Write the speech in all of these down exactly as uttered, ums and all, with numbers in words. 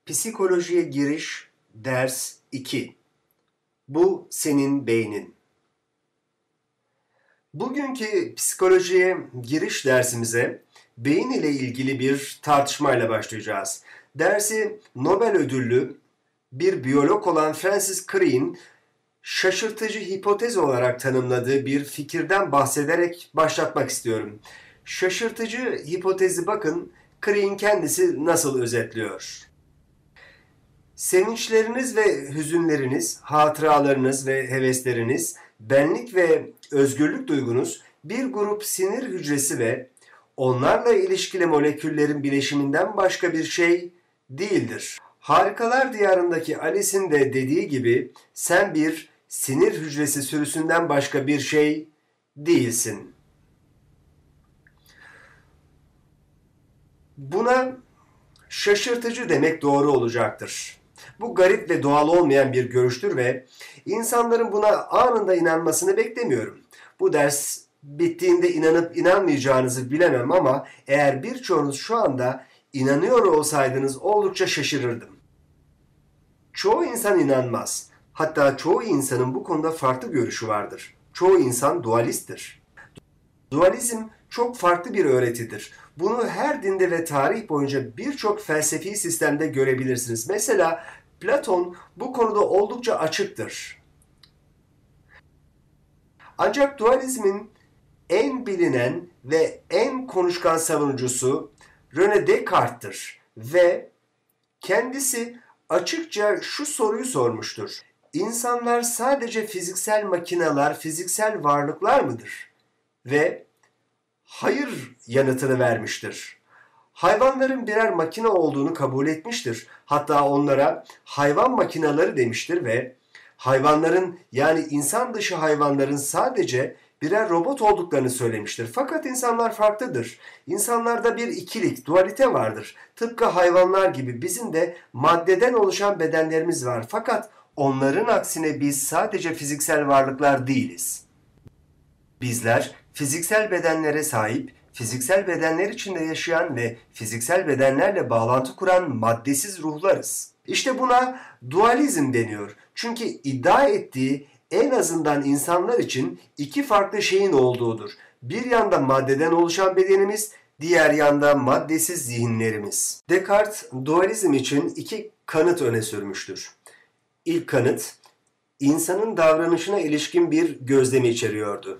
Psikolojiye giriş ders iki. Bu senin beynin. Bugünkü psikolojiye giriş dersimize beyin ile ilgili bir tartışmayla başlayacağız. Dersi Nobel ödüllü bir biyolog olan Francis Crick'in şaşırtıcı hipotez olarak tanımladığı bir fikirden bahsederek başlatmak istiyorum. Şaşırtıcı hipotezi bakın Crick'in kendisi nasıl özetliyor. Sevinçleriniz ve hüzünleriniz, hatıralarınız ve hevesleriniz, benlik ve özgürlük duygunuz bir grup sinir hücresi ve onlarla ilişkili moleküllerin bileşiminden başka bir şey değildir. Harikalar Diyarı'ndaki Alice'in de dediği gibi sen bir sinir hücresi sürüsünden başka bir şey değilsin. Buna şaşırtıcı demek doğru olacaktır. Bu garip ve doğal olmayan bir görüştür ve insanların buna anında inanmasını beklemiyorum. Bu ders bittiğinde inanıp inanmayacağınızı bilemem ama eğer birçoğunuz şu anda inanıyor olsaydınız oldukça şaşırırdım. Çoğu insan inanmaz. Hatta çoğu insanın bu konuda farklı görüşü vardır. Çoğu insan dualisttir. Dualizm çok farklı bir öğretidir. Bunu her dinde ve tarih boyunca birçok felsefi sistemde görebilirsiniz. Mesela Platon bu konuda oldukça açıktır. Ancak dualizmin en bilinen ve en konuşkan savunucusu René Descartes'tir ve kendisi açıkça şu soruyu sormuştur. İnsanlar sadece fiziksel makineler, fiziksel varlıklar mıdır? Ve hayır yanıtını vermiştir. Hayvanların birer makine olduğunu kabul etmiştir. Hatta onlara hayvan makineleri demiştir ve hayvanların yani insan dışı hayvanların sadece birer robot olduklarını söylemiştir. Fakat insanlar farklıdır. İnsanlarda bir ikilik, dualite vardır. Tıpkı hayvanlar gibi bizim de maddeden oluşan bedenlerimiz var. Fakat onların aksine biz sadece fiziksel varlıklar değiliz. Bizler fiziksel bedenlere sahip, fiziksel bedenler içinde yaşayan ve fiziksel bedenlerle bağlantı kuran maddesiz ruhlarız. İşte buna dualizm deniyor. Çünkü iddia ettiği en azından insanlar için iki farklı şeyin olduğudur. Bir yanda maddeden oluşan bedenimiz, diğer yanda maddesiz zihinlerimiz. Descartes dualizm için iki kanıt öne sürmüştür. İlk kanıt, insanın davranışına ilişkin bir gözlemi içeriyordu.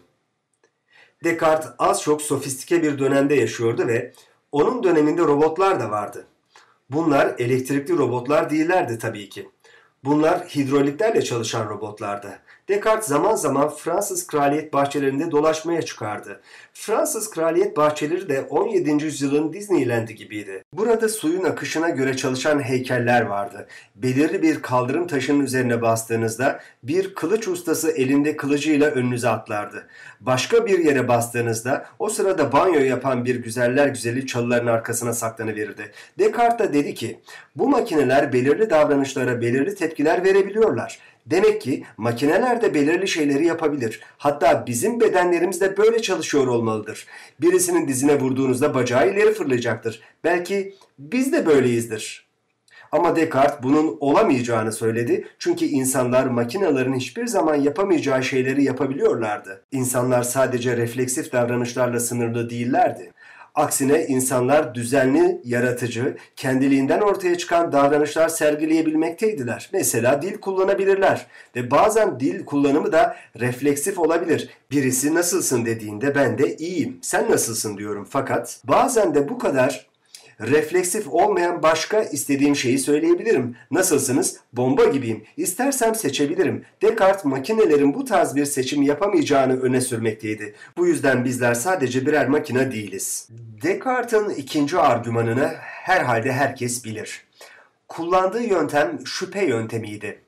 Descartes az çok sofistike bir dönemde yaşıyordu ve onun döneminde robotlar da vardı. Bunlar elektrikli robotlar değillerdi tabii ki. Bunlar hidroliklerle çalışan robotlardı. Descartes zaman zaman Fransız kraliyet bahçelerinde dolaşmaya çıkardı. Fransız kraliyet bahçeleri de on yedinci yüzyılın Disneyland'i gibiydi. Burada suyun akışına göre çalışan heykeller vardı. Belirli bir kaldırım taşının üzerine bastığınızda bir kılıç ustası elinde kılıcıyla önünüze atlardı. Başka bir yere bastığınızda o sırada banyo yapan bir güzeller güzeli çalıların arkasına saklanıverirdi. Descartes da dedi ki bu makineler belirli davranışlara belirli tepkiler verebiliyorlar. Demek ki makineler de belirli şeyleri yapabilir. Hatta bizim bedenlerimiz de böyle çalışıyor olmalıdır. Birisinin dizine vurduğunuzda bacağı ileri fırlayacaktır. Belki biz de böyleyizdir. Ama Descartes bunun olamayacağını söyledi. Çünkü insanlar makinelerin hiçbir zaman yapamayacağı şeyleri yapabiliyorlardı. İnsanlar sadece refleksif davranışlarla sınırlı değillerdi. Aksine insanlar düzenli, yaratıcı, kendiliğinden ortaya çıkan davranışlar sergileyebilmekteydiler. Mesela dil kullanabilirler ve bazen dil kullanımı da refleksif olabilir. Birisi nasılsın dediğinde ben de iyiyim, sen nasılsın diyorum. Fakat bazen de bu kadar refleksif olmayan başka istediğim şeyi söyleyebilirim. Nasılsınız? Bomba gibiyim. İstersem seçebilirim. Descartes makinelerin bu tarz bir seçim yapamayacağını öne sürmekteydi. Bu yüzden bizler sadece birer makine değiliz. Descartes'in ikinci argümanını herhalde herkes bilir. Kullandığı yöntem şüphe yöntemiydi.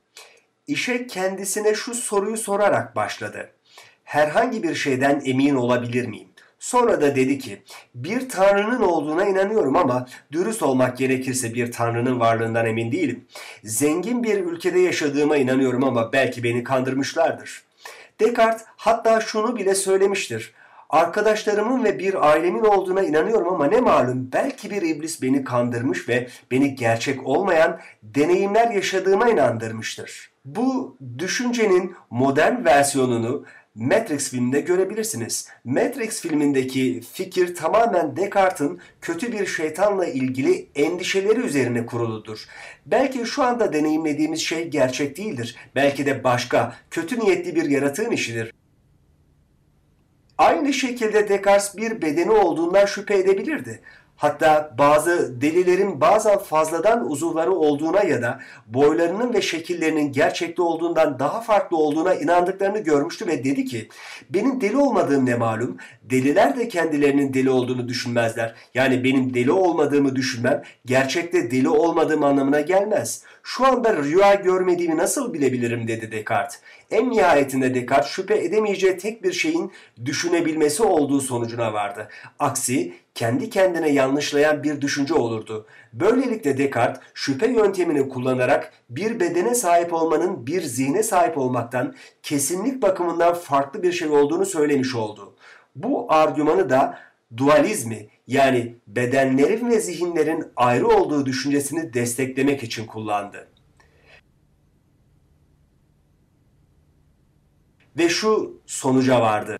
İşe kendisine şu soruyu sorarak başladı. Herhangi bir şeyden emin olabilir miyim? Sonra da dedi ki, bir tanrının olduğuna inanıyorum ama dürüst olmak gerekirse bir tanrının varlığından emin değilim. Zengin bir ülkede yaşadığıma inanıyorum ama belki beni kandırmışlardır. Descartes hatta şunu bile söylemiştir. Arkadaşlarımın ve bir ailemin olduğuna inanıyorum ama ne malum belki bir iblis beni kandırmış ve beni gerçek olmayan deneyimler yaşadığıma inandırmıştır. Bu düşüncenin modern versiyonunu Matrix filminde görebilirsiniz. Matrix filmindeki fikir tamamen Descartes'in kötü bir şeytanla ilgili endişeleri üzerine kuruludur. Belki şu anda deneyimlediğimiz şey gerçek değildir. Belki de başka, kötü niyetli bir yaratığın işidir. Aynı şekilde Descartes bir bedeni olduğundan şüphe edebilirdi. Hatta bazı delilerin bazen fazladan uzuvları olduğuna ya da boylarının ve şekillerinin gerçekte olduğundan daha farklı olduğuna inandıklarını görmüştü ve dedi ki, benim deli olmadığım ne malum, deliler de kendilerinin deli olduğunu düşünmezler. Yani benim deli olmadığımı düşünmem, gerçekte deli olmadığım anlamına gelmez. Şu anda rüya görmediğimi nasıl bilebilirim dedi Descartes. En nihayetinde Descartes şüphe edemeyeceği tek bir şeyin düşünebilmesi olduğu sonucuna vardı. Aksi kendi kendine yanlışlayan bir düşünce olurdu. Böylelikle Descartes şüphe yöntemini kullanarak bir bedene sahip olmanın bir zihne sahip olmaktan kesinlik bakımından farklı bir şey olduğunu söylemiş oldu. Bu argümanı da dualizmi yani bedenlerin ve zihinlerin ayrı olduğu düşüncesini desteklemek için kullandı. Ve şu sonuca vardı.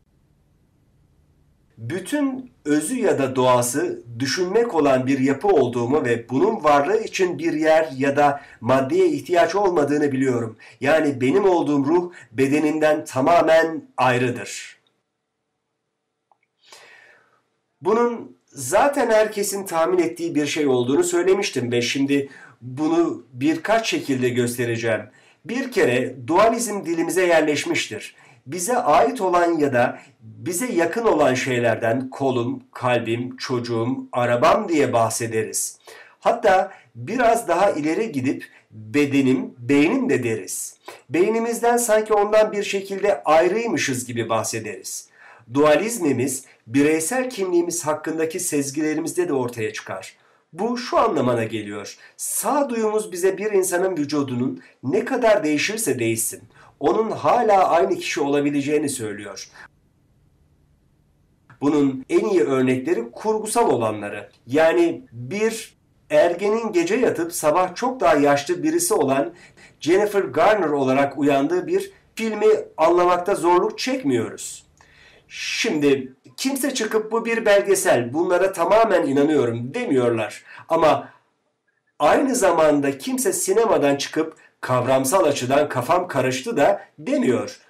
Bütün özü ya da doğası düşünmek olan bir yapı olduğumu ve bunun varlığı için bir yer ya da maddeye ihtiyaç olmadığını biliyorum. Yani benim olduğum ruh bedenimden tamamen ayrıdır. Bunun zaten herkesin tahmin ettiği bir şey olduğunu söylemiştim ve şimdi bunu birkaç şekilde göstereceğim. Bir kere dualizm dilimize yerleşmiştir. Bize ait olan ya da bize yakın olan şeylerden kolum, kalbim, çocuğum, arabam diye bahsederiz. Hatta biraz daha ileri gidip bedenim, beynim de deriz. Beynimizden sanki ondan bir şekilde ayrıymışız gibi bahsederiz. Dualizmimiz bireysel kimliğimiz hakkındaki sezgilerimizde de ortaya çıkar. Bu şu anlamına geliyor. Sağduyumuz bize bir insanın vücudunun ne kadar değişirse değişsin, onun hala aynı kişi olabileceğini söylüyor. Bunun en iyi örnekleri kurgusal olanları. Yani bir ergenin gece yatıp sabah çok daha yaşlı birisi olan Jennifer Garner olarak uyandığı bir filmi anlamakta zorluk çekmiyoruz. Şimdi kimse çıkıp bu bir belgesel, bunlara tamamen inanıyorum demiyorlar. Ama aynı zamanda kimse sinemadan çıkıp kavramsal açıdan kafam karıştı da demiyor.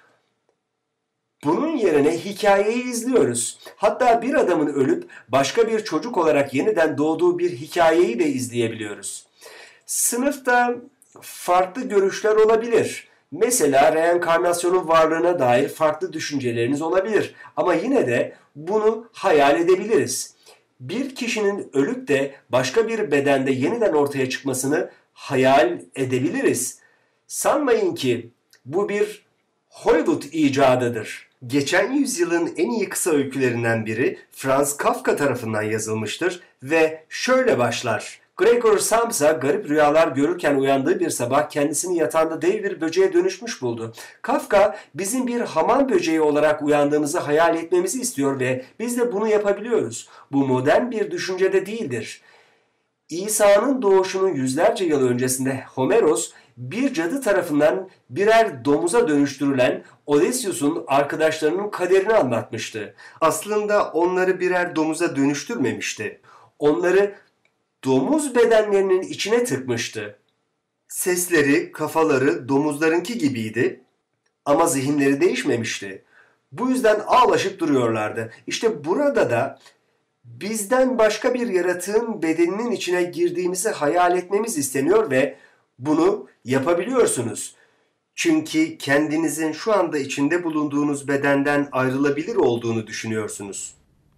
Bunun yerine hikayeyi izliyoruz. Hatta bir adamın ölüp başka bir çocuk olarak yeniden doğduğu bir hikayeyi de izleyebiliyoruz. Sınıfta farklı görüşler olabilir. Mesela reenkarnasyonun varlığına dair farklı düşünceleriniz olabilir. Ama yine de bunu hayal edebiliriz. Bir kişinin ölüp de başka bir bedende yeniden ortaya çıkmasını hayal edebiliriz. Sanmayın ki bu bir Hollywood icadıdır. Geçen yüzyılın en iyi kısa öykülerinden biri Franz Kafka tarafından yazılmıştır ve şöyle başlar. Gregor Samsa garip rüyalar görürken uyandığı bir sabah kendisini yatağında dev bir böceğe dönüşmüş buldu. Kafka bizim bir hamam böceği olarak uyandığımızı hayal etmemizi istiyor ve biz de bunu yapabiliyoruz. Bu modern bir düşünce de değildir. İsa'nın doğuşunun yüzlerce yıl öncesinde Homeros bir cadı tarafından birer domuza dönüştürülen Odysseus'un arkadaşlarının kaderini anlatmıştı. Aslında onları birer domuza dönüştürmemişti. Onları domuz bedenlerinin içine tıkmıştı. Sesleri, kafaları domuzlarınki gibiydi ama zihinleri değişmemişti. Bu yüzden ağlaşıp duruyorlardı. İşte burada da bizden başka bir yaratığın bedeninin içine girdiğimizi hayal etmemiz isteniyor ve bunu yapabiliyorsunuz. Çünkü kendinizin şu anda içinde bulunduğunuz bedenden ayrılabilir olduğunu düşünüyorsunuz.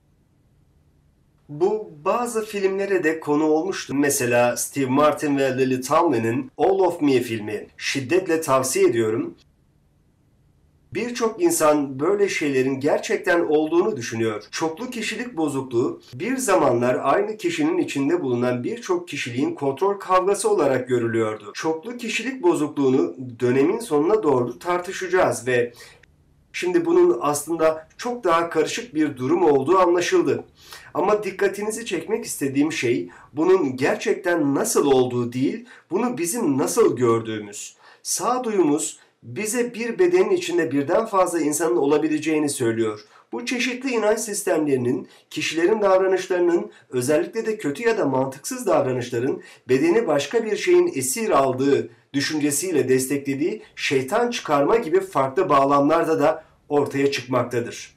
Bu bazı filmlere de konu olmuştu. Mesela Steve Martin ve Lily Tomlin'in All of Me filmi. Şiddetle tavsiye ediyorum. Birçok insan böyle şeylerin gerçekten olduğunu düşünüyor. Çoklu kişilik bozukluğu bir zamanlar aynı kişinin içinde bulunan birçok kişiliğin kontrol kavgası olarak görülüyordu. Çoklu kişilik bozukluğunu dönemin sonuna doğru tartışacağız ve Şimdi bunun aslında çok daha karışık bir durum olduğu anlaşıldı. Ama dikkatinizi çekmek istediğim şey bunun gerçekten nasıl olduğu değil, bunu bizim nasıl gördüğümüz. Sağduyumuz bize bir bedenin içinde birden fazla insanın olabileceğini söylüyor. Bu çeşitli inanç sistemlerinin, kişilerin davranışlarının, özellikle de kötü ya da mantıksız davranışların bedeni başka bir şeyin esir aldığı düşüncesiyle desteklediği şeytan çıkarma gibi farklı bağlamlarda da ortaya çıkmaktadır.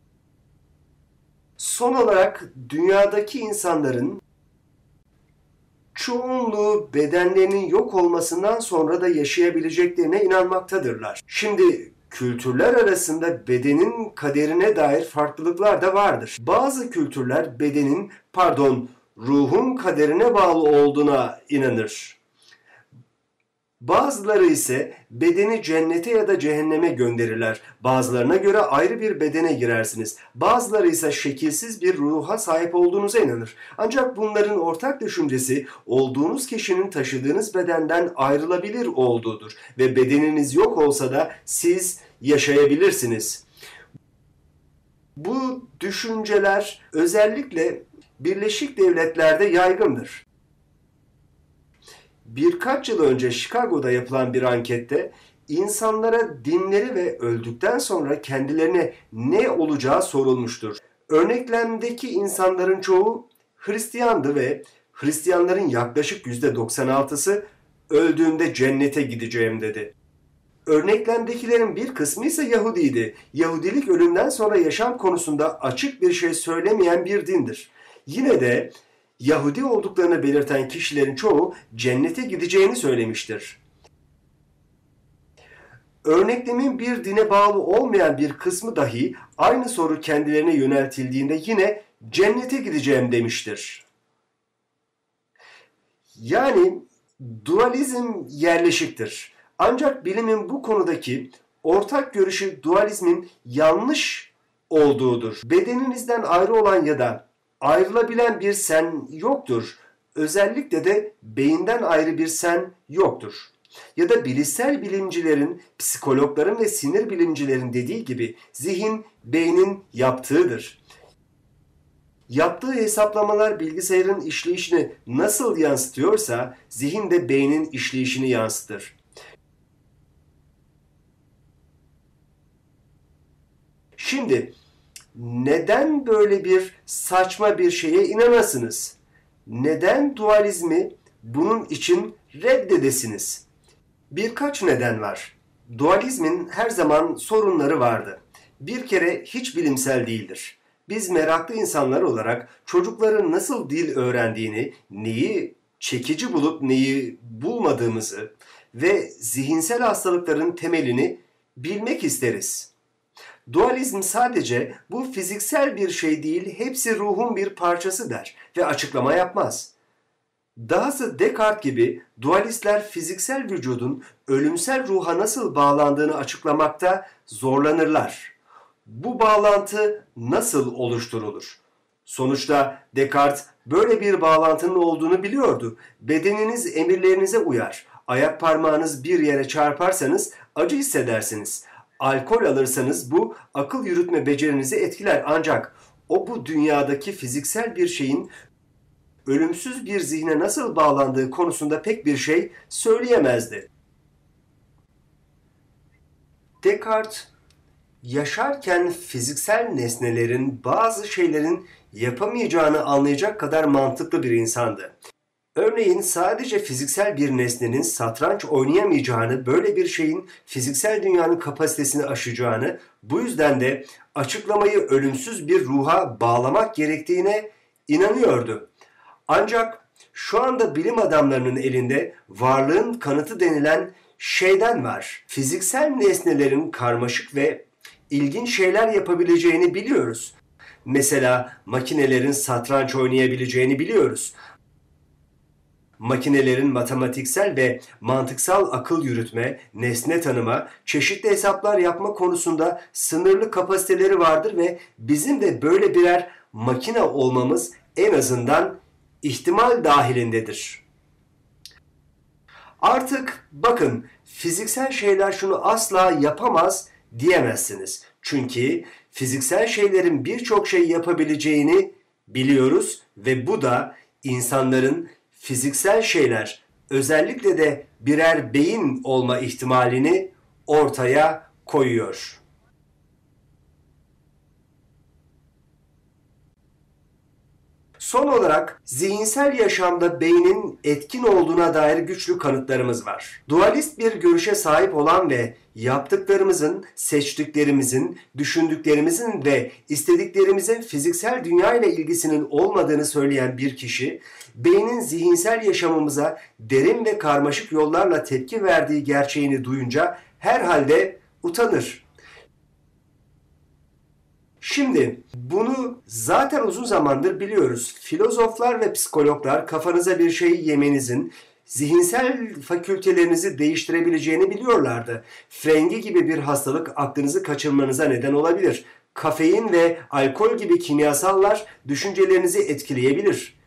Son olarak dünyadaki insanların çoğunluğu bedenlerinin yok olmasından sonra da yaşayabileceklerine inanmaktadırlar. Şimdi kültürler arasında bedenin kaderine dair farklılıklar da vardır. Bazı kültürler bedenin, pardon, ruhun kaderine bağlı olduğuna inanır. Bazıları ise bedeni cennete ya da cehenneme gönderirler. Bazılarına göre ayrı bir bedene girersiniz. Bazıları ise şekilsiz bir ruha sahip olduğunuza inanır. Ancak bunların ortak düşüncesi olduğunuz kişinin taşıdığınız bedenden ayrılabilir olduğudur. Ve bedeniniz yok olsa da siz yaşayabilirsiniz. Bu düşünceler özellikle Birleşik Devletler'de yaygındır. Birkaç yıl önce Chicago'da yapılan bir ankette insanlara dinleri ve öldükten sonra kendilerine ne olacağı sorulmuştur. Örneklemdeki insanların çoğu Hristiyandı ve Hristiyanların yaklaşık yüzde doksan altısı öldüğümde cennete gideceğim dedi. Örneklemdekilerin bir kısmı ise Yahudiydi. Yahudilik ölümden sonra yaşam konusunda açık bir şey söylemeyen bir dindir. Yine de Yahudi olduklarını belirten kişilerin çoğu cennete gideceğini söylemiştir. Örneklemin bir dine bağlı olmayan bir kısmı dahi aynı soru kendilerine yöneltildiğinde yine cennete gideceğim demiştir. Yani dualizm yerleşiktir. Ancak bilimin bu konudaki ortak görüşü dualizmin yanlış olduğudur. Bedeninizden ayrı olan ya da ayrılabilen bir sen yoktur. Özellikle de beyinden ayrı bir sen yoktur. Ya da bilişsel bilimcilerin, psikologların ve sinir bilimcilerin dediği gibi zihin beynin yaptığıdır. Yaptığı hesaplamalar bilgisayarın işleyişini nasıl yansıtıyorsa zihin de beynin işleyişini yansıtır. Şimdi neden böyle bir saçma bir şeye inanasınız? Neden dualizmi bunun için reddedesiniz? Birkaç neden var. Dualizmin her zaman sorunları vardı. Bir kere hiç bilimsel değildir. Biz meraklı insanlar olarak çocukların nasıl dil öğrendiğini, neyi çekici bulup neyi bulmadığımızı ve zihinsel hastalıkların temelini bilmek isteriz. Dualizm sadece bu fiziksel bir şey değil, hepsi ruhun bir parçası der ve açıklama yapmaz. Dahası Descartes gibi dualistler fiziksel vücudun ölümsel ruha nasıl bağlandığını açıklamakta zorlanırlar. Bu bağlantı nasıl oluşturulur? Sonuçta Descartes böyle bir bağlantının olduğunu biliyordu. Bedeniniz emirlerinize uyar. Ayak parmağınız bir yere çarparsanız acı hissedersiniz. Alkol alırsanız bu akıl yürütme becerinizi etkiler, ancak o bu dünyadaki fiziksel bir şeyin ölümsüz bir zihne nasıl bağlandığı konusunda pek bir şey söyleyemezdi. Descartes, yaşarken fiziksel nesnelerin bazı şeylerin yapamayacağını anlayacak kadar mantıklı bir insandı. Örneğin sadece fiziksel bir nesnenin satranç oynayamayacağını, böyle bir şeyin fiziksel dünyanın kapasitesini aşacağını, bu yüzden de açıklamayı ölümsüz bir ruha bağlamak gerektiğine inanıyordu. Ancak şu anda bilim adamlarının elinde varlığın kanıtı denilen şeyden var. Fiziksel nesnelerin karmaşık ve ilginç şeyler yapabileceğini biliyoruz. Mesela makinelerin satranç oynayabileceğini biliyoruz. Makinelerin matematiksel ve mantıksal akıl yürütme, nesne tanıma, çeşitli hesaplar yapma konusunda sınırlı kapasiteleri vardır ve bizim de böyle birer makine olmamız en azından ihtimal dahilindedir. Artık bakın, fiziksel şeyler şunu asla yapamaz diyemezsiniz. Çünkü fiziksel şeylerin birçok şey yapabileceğini biliyoruz ve bu da insanların fiziksel şeyler, özellikle de birer beyin olma ihtimalini ortaya koyuyor. Son olarak zihinsel yaşamda beynin etkin olduğuna dair güçlü kanıtlarımız var. Dualist bir görüşe sahip olan ve yaptıklarımızın, seçtiklerimizin, düşündüklerimizin ve istediklerimizin fiziksel dünya ile ilgisinin olmadığını söyleyen bir kişi, beynin zihinsel yaşamımıza derin ve karmaşık yollarla tepki verdiği gerçeğini duyunca herhalde utanır. Şimdi bunu zaten uzun zamandır biliyoruz. Filozoflar ve psikologlar kafanıza bir şey yemenizin zihinsel fakültelerinizi değiştirebileceğini biliyorlardı. Frengi gibi bir hastalık aklınızı kaçırmanıza neden olabilir. Kafein ve alkol gibi kimyasallar düşüncelerinizi etkileyebilir.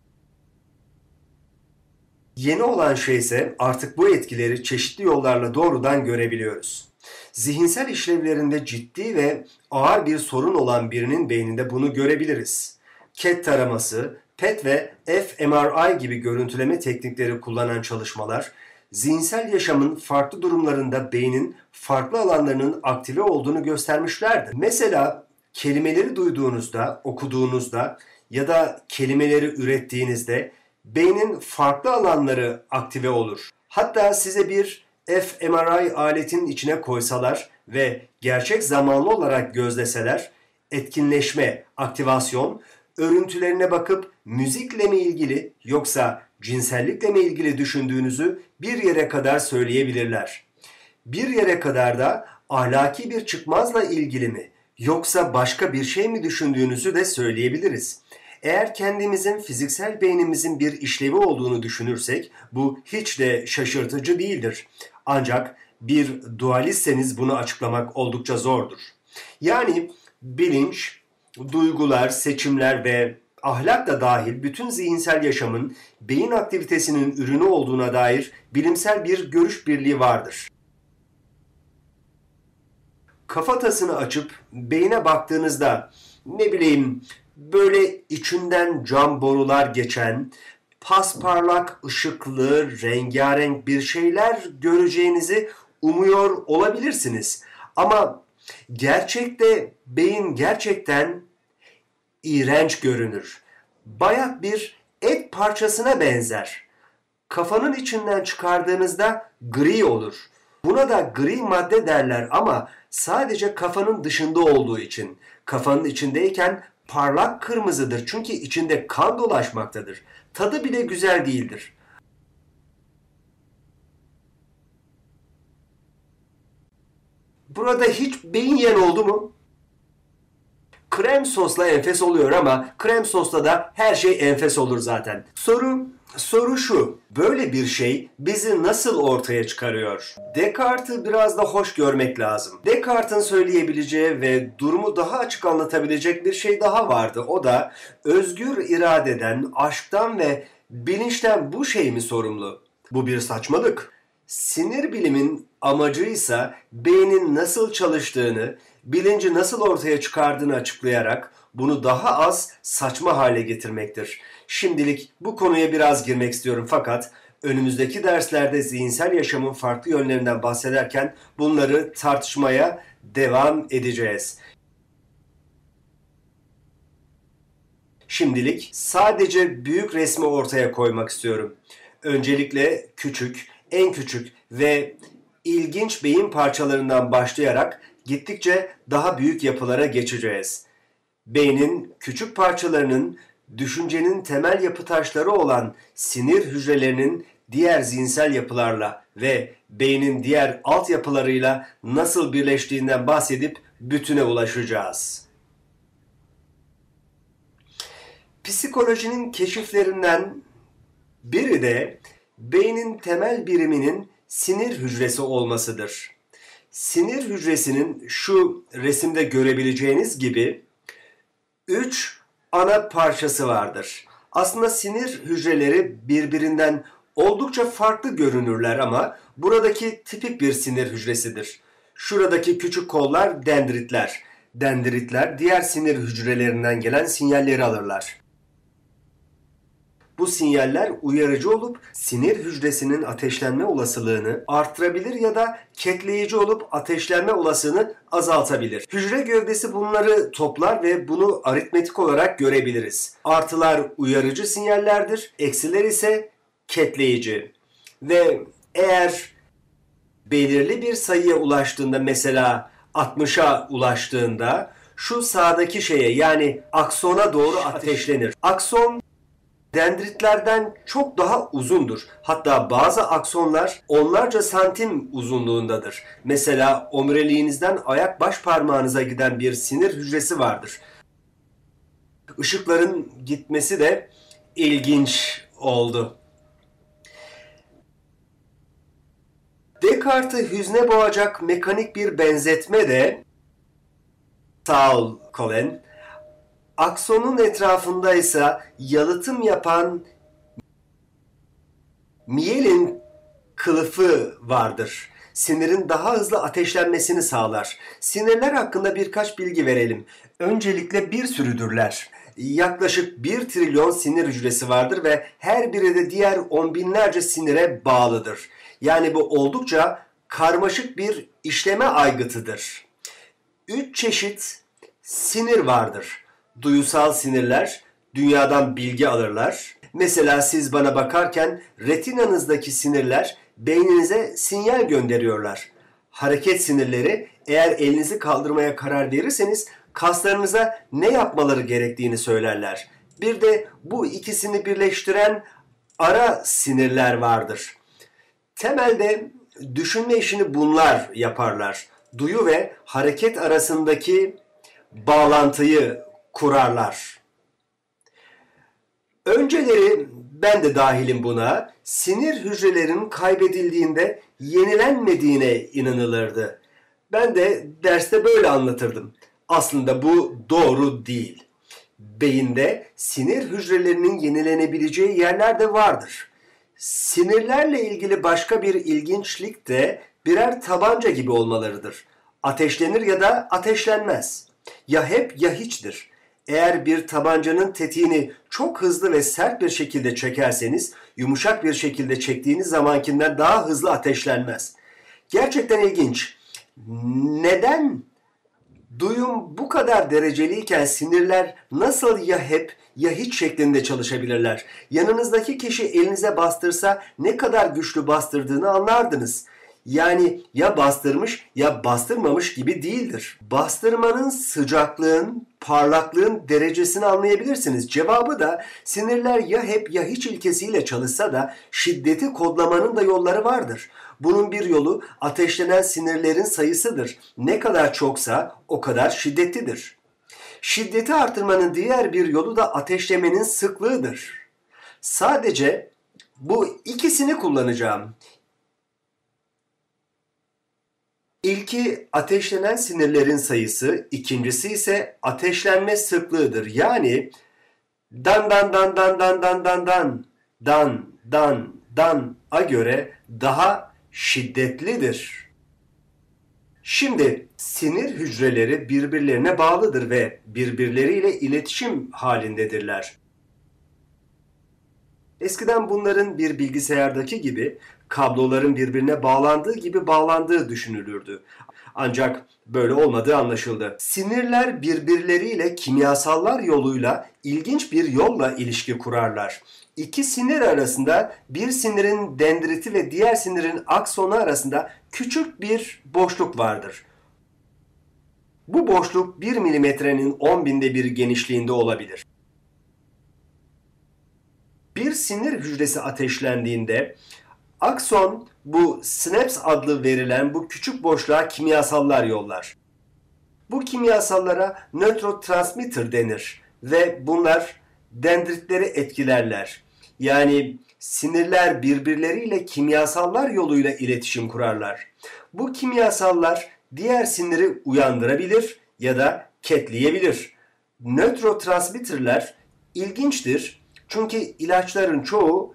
Yeni olan şey ise artık bu etkileri çeşitli yollarla doğrudan görebiliyoruz. Zihinsel işlevlerinde ciddi ve ağır bir sorun olan birinin beyninde bunu görebiliriz. C A T taraması, P E T ve F M R I gibi görüntüleme teknikleri kullanan çalışmalar, zihinsel yaşamın farklı durumlarında beynin farklı alanlarının aktive olduğunu göstermişlerdi. Mesela kelimeleri duyduğunuzda, okuduğunuzda ya da kelimeleri ürettiğinizde beynin farklı alanları aktive olur. Hatta size bir F M R I aletin içine koysalar ve gerçek zamanlı olarak gözleseler, etkinleşme, aktivasyon, örüntülerine bakıp müzikle mi ilgili yoksa cinsellikle mi ilgili düşündüğünüzü bir yere kadar söyleyebilirler. Bir yere kadar da ahlaki bir çıkmazla ilgili mi yoksa başka bir şey mi düşündüğünüzü de söyleyebiliriz. Eğer kendimizin fiziksel beynimizin bir işlevi olduğunu düşünürsek bu hiç de şaşırtıcı değildir. Ancak bir dualistseniz bunu açıklamak oldukça zordur. Yani bilinç, duygular, seçimler ve ahlak da dahil bütün zihinsel yaşamın beyin aktivitesinin ürünü olduğuna dair bilimsel bir görüş birliği vardır. Kafatasını açıp beyine baktığınızda ne bileyim böyle içinden cam borular geçen, pasparlak, ışıklı, rengarenk bir şeyler göreceğinizi umuyor olabilirsiniz. Ama gerçekte beyin gerçekten iğrenç görünür. Bayat bir et parçasına benzer. Kafanın içinden çıkardığınızda gri olur. Buna da gri madde derler ama sadece kafanın dışında olduğu için. Kafanın içindeyken parlak kırmızıdır çünkü içinde kan dolaşmaktadır. Tadı bile güzel değildir. Burada hiç beyin yiyen oldu mu? Krem sosla enfes oluyor ama krem sosla da her şey enfes olur zaten. Soru, soru şu. Böyle bir şey bizi nasıl ortaya çıkarıyor? Descartes'i biraz da hoş görmek lazım. Descartes'in söyleyebileceği ve durumu daha açık anlatabilecek bir şey daha vardı. O da özgür iradeden, aşktan ve bilinçten bu şey mi sorumlu? Bu bir saçmalık. Sinir bilimin amacıysa beynin nasıl çalıştığını, bilinci nasıl ortaya çıkardığını açıklayarak bunu daha az saçma hale getirmektir. Şimdilik bu konuya biraz girmek istiyorum fakat önümüzdeki derslerde zihinsel yaşamın farklı yönlerinden bahsederken bunları tartışmaya devam edeceğiz. Şimdilik sadece büyük resmi ortaya koymak istiyorum. Öncelikle küçük, en küçük ve ilginç beyin parçalarından başlayarak gittikçe daha büyük yapılara geçeceğiz. Beynin küçük parçalarının düşüncenin temel yapı taşları olan sinir hücrelerinin diğer zihinsel yapılarla ve beynin diğer altyapılarıyla nasıl birleştiğinden bahsedip bütüne ulaşacağız. Psikolojinin keşiflerinden biri de beynin temel biriminin sinir hücresi olmasıdır. Sinir hücresinin şu resimde görebileceğiniz gibi üç ana parçası vardır. Aslında sinir hücreleri birbirinden oldukça farklı görünürler ama buradaki tipik bir sinir hücresidir. Şuradaki küçük kollar dendritler. Dendritler diğer sinir hücrelerinden gelen sinyalleri alırlar. Bu sinyaller uyarıcı olup sinir hücresinin ateşlenme olasılığını artırabilir ya da ketleyici olup ateşlenme olasılığını azaltabilir. Hücre gövdesi bunları toplar ve bunu aritmetik olarak görebiliriz. Artılar uyarıcı sinyallerdir, eksiler ise ketleyici. Ve eğer belirli bir sayıya ulaştığında, mesela altmışa ulaştığında şu sağdaki şeye, yani aksona doğru ateşlenir. Akson dendritlerden çok daha uzundur. Hatta bazı aksonlar onlarca santim uzunluğundadır. Mesela omuriliğinizden ayak baş parmağınıza giden bir sinir hücresi vardır. Işıkların gitmesi de ilginç oldu. Descartes'i hüzne boğacak mekanik bir benzetme de, sağ ol Colin, aksonun etrafında ise yalıtım yapan miyelin kılıfı vardır. Sinirin daha hızlı ateşlenmesini sağlar. Sinirler hakkında birkaç bilgi verelim. Öncelikle bir sürüdürler. Yaklaşık bir trilyon sinir hücresi vardır ve her biri de diğer on binlerce sinire bağlıdır. Yani bu oldukça karmaşık bir işleme aygıtıdır. Üç çeşit sinir vardır. Duyusal sinirler dünyadan bilgi alırlar. Mesela siz bana bakarken retinanızdaki sinirler beyninize sinyal gönderiyorlar. Hareket sinirleri, eğer elinizi kaldırmaya karar verirseniz kaslarınıza ne yapmaları gerektiğini söylerler. Bir de bu ikisini birleştiren ara sinirler vardır. Temelde düşünme işini bunlar yaparlar. Duyu ve hareket arasındaki bağlantıyı kurarlar. Önceleri, ben de dahilim buna, sinir hücrelerinin kaybedildiğinde yenilenmediğine inanılırdı. Ben de derste böyle anlatırdım. Aslında bu doğru değil. Beyinde sinir hücrelerinin yenilenebileceği yerler de vardır. Sinirlerle ilgili başka bir ilginçlik de birer tabanca gibi olmalarıdır. Ateşlenir ya da ateşlenmez. Ya hep ya hiçtir. Eğer bir tabancanın tetiğini çok hızlı ve sert bir şekilde çekerseniz, yumuşak bir şekilde çektiğiniz zamankinden daha hızlı ateşlenmez. Gerçekten ilginç. Neden duyum bu kadar dereceliyken sinirler nasıl ya hep ya hiç şeklinde çalışabilirler? Yanınızdaki kişi elinize bastırsa ne kadar güçlü bastırdığını anlardınız. Yani ya bastırmış ya bastırmamış gibi değildir. Bastırmanın, sıcaklığın, parlaklığın derecesini anlayabilirsiniz. Cevabı da sinirler ya hep ya hiç ilkesiyle çalışsa da şiddeti kodlamanın da yolları vardır. Bunun bir yolu ateşlenen sinirlerin sayısıdır. Ne kadar çoksa o kadar şiddetlidir. Şiddeti artırmanın diğer bir yolu da ateşlemenin sıklığıdır. Sadece bu ikisini kullanacağım. İlki ateşlenen sinirlerin sayısı, ikincisi ise ateşlenme sıklığıdır. Yani dan dan dan dan dan dan dan dan dan dan dan'a göre daha şiddetlidir. Şimdi sinir hücreleri birbirlerine bağlıdır ve birbirleriyle iletişim halindedirler. Eskiden bunların bir bilgisayardaki gibi kabloların birbirine bağlandığı gibi bağlandığı düşünülürdü. Ancak böyle olmadığı anlaşıldı. Sinirler birbirleriyle kimyasallar yoluyla ilginç bir yolla ilişki kurarlar. İki sinir arasında bir sinirin dendriti ve diğer sinirin aksonu arasında küçük bir boşluk vardır. Bu boşluk bir milimetrenin on binde bir genişliğinde olabilir. Bir sinir hücresi ateşlendiğinde akson, bu sinaps adlı verilen bu küçük boşluğa kimyasallar yollar. Bu kimyasallara nörotransmitter denir ve bunlar dendritleri etkilerler. Yani sinirler birbirleriyle kimyasallar yoluyla iletişim kurarlar. Bu kimyasallar diğer siniri uyandırabilir ya da ketleyebilir. Nörotransmitterler ilginçtir çünkü ilaçların çoğu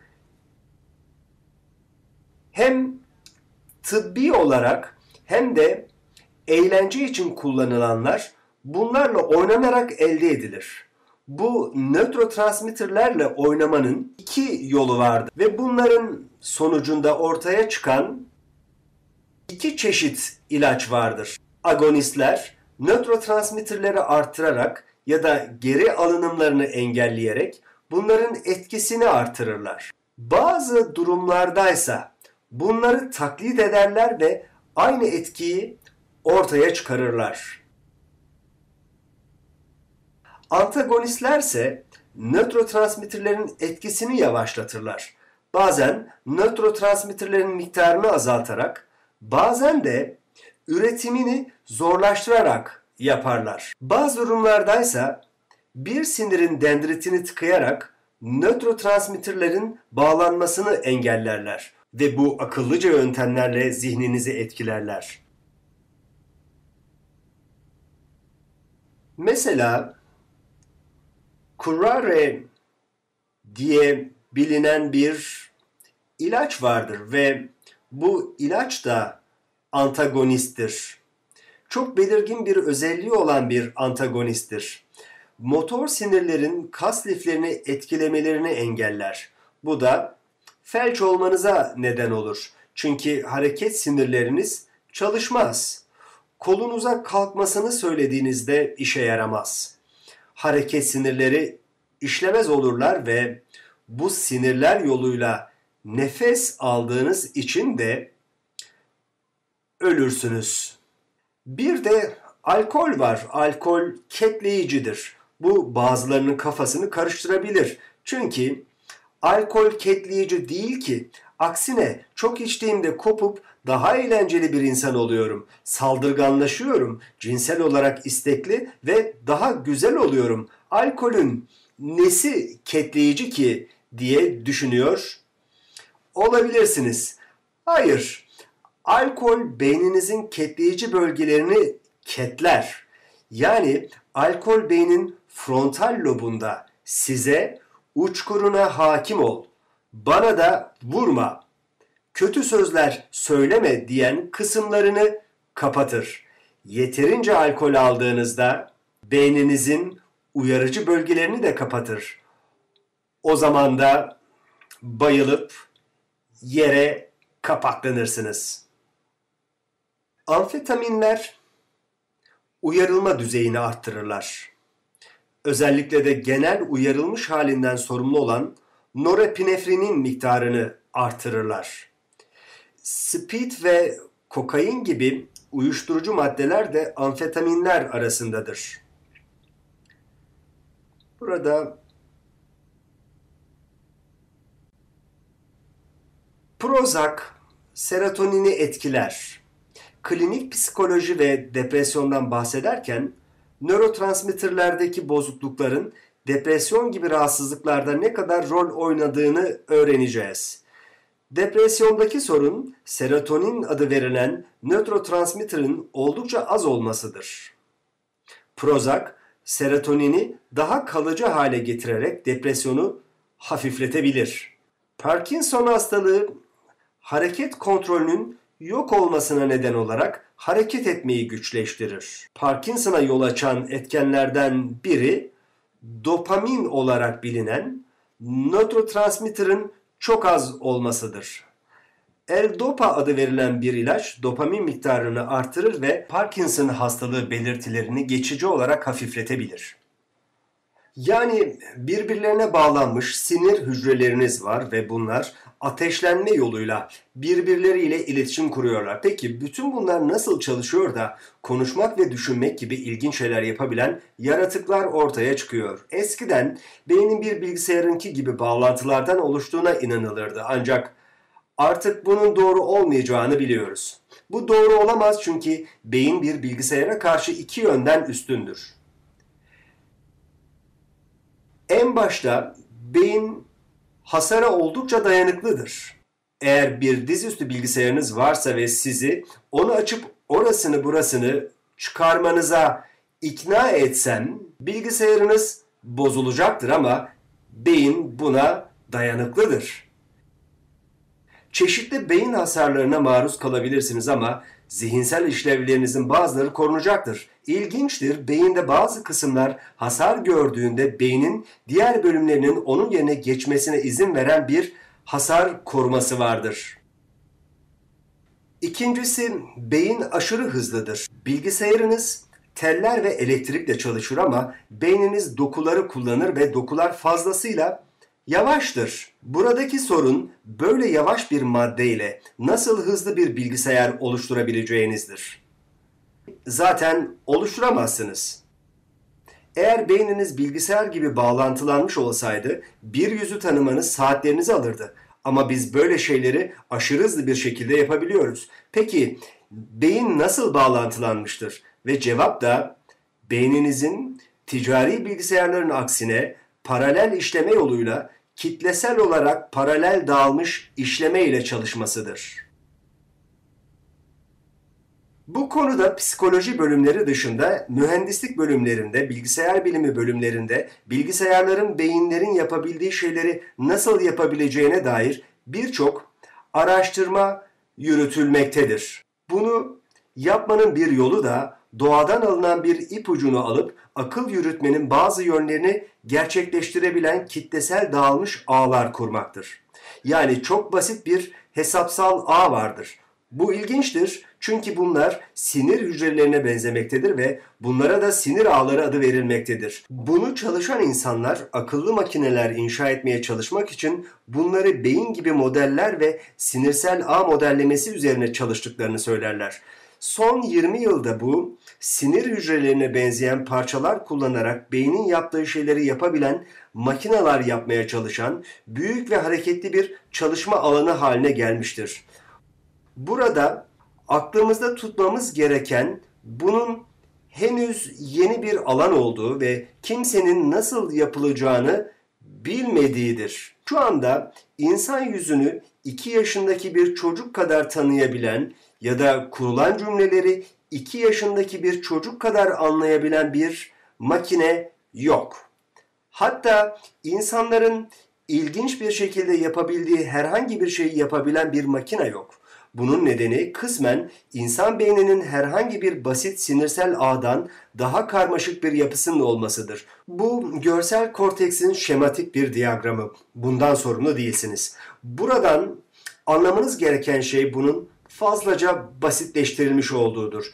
hem tıbbi olarak hem de Eğlence için kullanılanlar bunlarla oynanarak elde edilir. Bu nötrotransmitterlerle oynamanın iki yolu vardır ve bunların sonucunda ortaya çıkan iki çeşit ilaç vardır. Agonistler nötrotransmitterleri artırarak ya da geri alınımlarını engelleyerek bunların etkisini artırırlar. Bazı durumlardaysa bunları taklit ederler ve aynı etkiyi ortaya çıkarırlar. Antagonistlerse nötrotransmitterlerin etkisini yavaşlatırlar. Bazen nötrotransmitterlerin miktarını azaltarak, bazen de üretimini zorlaştırarak yaparlar. Bazı durumlardaysa bir sinirin dendritini tıkayarak nötrotransmitterlerin bağlanmasını engellerler ve bu akıllıca yöntemlerle zihninizi etkilerler. Mesela Curare diye bilinen bir ilaç vardır ve bu ilaç da antagonisttir. Çok belirgin bir özelliği olan bir antagonisttir. Motor sinirlerin kas liflerini etkilemelerini engeller. Bu da felç olmanıza neden olur. Çünkü hareket sinirleriniz çalışmaz. Kolunuza kalkmasını söylediğinizde işe yaramaz. Hareket sinirleri işlemez olurlar ve bu sinirler yoluyla nefes aldığınız için de ölürsünüz. Bir de alkol var. Alkol ketleyicidir. Bu bazılarının kafasını karıştırabilir. Çünkü alkol ketleyici değil ki. Aksine çok içtiğimde kopup daha eğlenceli bir insan oluyorum. Saldırganlaşıyorum. Cinsel olarak istekli ve daha güzel oluyorum. Alkolün nesi ketleyici ki diye düşünüyor olabilirsiniz. Hayır. Alkol beyninizin ketleyici bölgelerini ketler. Yani alkol beynin frontal lobunda size uçkuruna hakim ol, bana da vurma, kötü sözler söyleme diyen kısımlarını kapatır. Yeterince alkol aldığınızda beyninizin uyarıcı bölgelerini de kapatır. O zaman da bayılıp yere kapaklanırsınız. Amfetaminler uyarılma düzeyini arttırırlar. Özellikle de genel uyarılmış halinden sorumlu olan norepinefrinin miktarını artırırlar. Speed ve kokain gibi uyuşturucu maddeler de amfetaminler arasındadır. Burada Prozac serotonini etkiler. Klinik psikoloji ve depresyondan bahsederken nörotransmitterlerdeki bozuklukların depresyon gibi rahatsızlıklarda ne kadar rol oynadığını öğreneceğiz. Depresyondaki sorun serotonin adı verilen nörotransmitterin oldukça az olmasıdır. Prozac serotonini daha kalıcı hale getirerek depresyonu hafifletebilir. Parkinson hastalığı hareket kontrolünün yok olmasına neden olarak hareket etmeyi güçleştirir. Parkinson'a yol açan etkenlerden biri dopamin olarak bilinen nörotransmitterin çok az olmasıdır. L-Dopa adı verilen bir ilaç dopamin miktarını artırır ve Parkinson hastalığı belirtilerini geçici olarak hafifletebilir. Yani birbirlerine bağlanmış sinir hücreleriniz var ve bunlar ateşlenme yoluyla birbirleriyle iletişim kuruyorlar. Peki bütün bunlar nasıl çalışıyor da konuşmak ve düşünmek gibi ilginç şeyler yapabilen yaratıklar ortaya çıkıyor? Eskiden beynin bir bilgisayarınki gibi bağlantılardan oluştuğuna inanılırdı. Ancak artık bunun doğru olmayacağını biliyoruz. Bu doğru olamaz çünkü beyin bir bilgisayara karşı iki yönden üstündür. En başta beyin hasara oldukça dayanıklıdır. Eğer bir dizüstü bilgisayarınız varsa ve sizi onu açıp orasını burasını çıkarmanıza ikna etsem bilgisayarınız bozulacaktır ama beyin buna dayanıklıdır. Çeşitli beyin hasarlarına maruz kalabilirsiniz ama Zihinsel işlevlerinizin bazıları korunacaktır. İlginçtir, beyinde bazı kısımlar hasar gördüğünde beynin diğer bölümlerinin onun yerine geçmesine izin veren bir hasar koruması vardır. İkincisi, beyin aşırı hızlıdır. Bilgisayarınız teller ve elektrikle çalışır ama beyniniz dokuları kullanır ve dokular fazlasıyla yavaştır. Buradaki sorun böyle yavaş bir maddeyle nasıl hızlı bir bilgisayar oluşturabileceğinizdir. Zaten oluşturamazsınız. Eğer beyniniz bilgisayar gibi bağlantılanmış olsaydı bir yüzü tanımanız saatlerinizi alırdı. Ama biz böyle şeyleri aşırı hızlı bir şekilde yapabiliyoruz. Peki beyin nasıl bağlantılanmıştır? Ve cevap da beyninizin ticari bilgisayarların aksine paralel işleme yoluyla kitlesel olarak paralel dağılmış işleme ile çalışmasıdır. Bu konuda psikoloji bölümleri dışında mühendislik bölümlerinde, bilgisayar bilimi bölümlerinde bilgisayarların beyinlerin yapabildiği şeyleri nasıl yapabileceğine dair birçok araştırma yürütülmektedir. Bunu yapmanın bir yolu da doğadan alınan bir ipucunu alıp akıl yürütmenin bazı yönlerini gerçekleştirebilen kitlesel dağılmış ağlar kurmaktır. Yani çok basit bir hesapsal ağ vardır. Bu ilginçtir çünkü bunlar sinir hücrelerine benzemektedir ve bunlara da sinir ağları adı verilmektedir. Bunu çalışan insanlar akıllı makineler inşa etmeye çalışmak için bunları beyin gibi modeller ve sinirsel ağ modellemesi üzerine çalıştıklarını söylerler. Son yirmi yılda bu sinir hücrelerine benzeyen parçalar kullanarak beynin yaptığı şeyleri yapabilen makineler yapmaya çalışan büyük ve hareketli bir çalışma alanı haline gelmiştir. Burada aklımızda tutmamız gereken bunun henüz yeni bir alan olduğu ve kimsenin nasıl yapılacağını bilmediğidir. Şu anda insan yüzünü iki yaşındaki bir çocuk kadar tanıyabilen ya da kurulan cümleleri iki yaşındaki bir çocuk kadar anlayabilen bir makine yok. Hatta insanların ilginç bir şekilde yapabildiği herhangi bir şeyi yapabilen bir makine yok. Bunun nedeni kısmen insan beyninin herhangi bir basit sinirsel ağdan daha karmaşık bir yapısının olmasıdır. Bu görsel korteksin şematik bir diyagramı. Bundan sorumlu değilsiniz. Buradan anlamanız gereken şey bunun fazlaca basitleştirilmiş olduğudur.